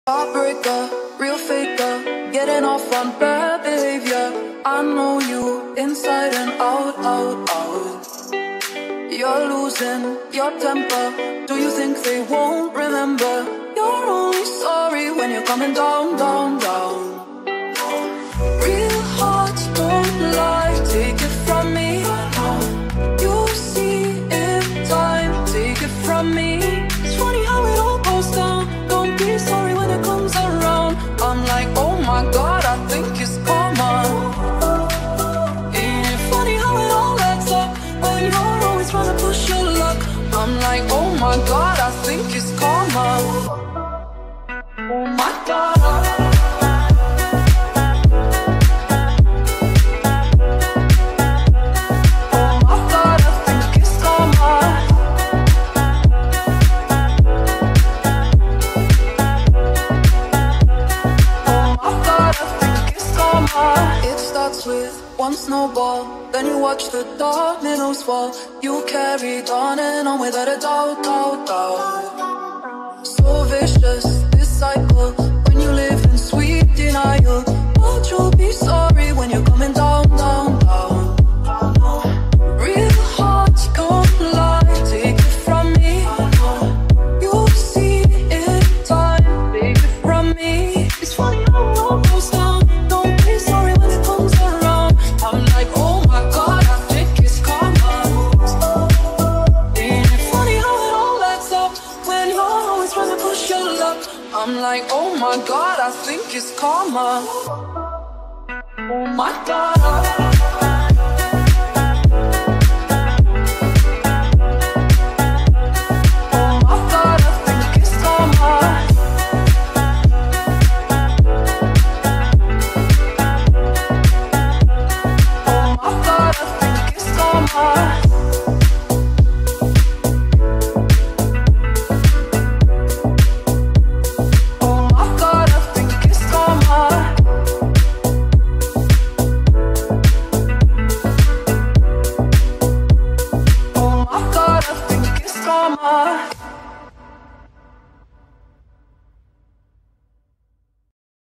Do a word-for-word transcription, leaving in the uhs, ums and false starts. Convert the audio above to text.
Heartbreaker, real faker, getting off on bad behavior. I know you inside and out, out, out. You're losing your temper. Do you think they won't remember? You're only sorry when you're coming down, down, down. Real hearts don't lie, take it from me. You see in time, take it from me. It's funny how it all goes down. Don't be sorry when it comes around. I'm like, oh my God, I think it's karma. Ain't it funny how it all adds up when you're always trying to push your luck? I'm like, oh my God, I think it's karma. Oh my God. It starts with one snowball, then you watch the dominoes fall. You carried on and on without a doubt, doubt, doubt. So vicious, this cycle, when you live in sweet denial. But you'll be sorry when you're coming down, down, down. Real hearts can't lie, take it from me. You'll see in time, take it from me. It's funny how it all goes down. I'm like, oh my God, I think it's karma. Oh my God.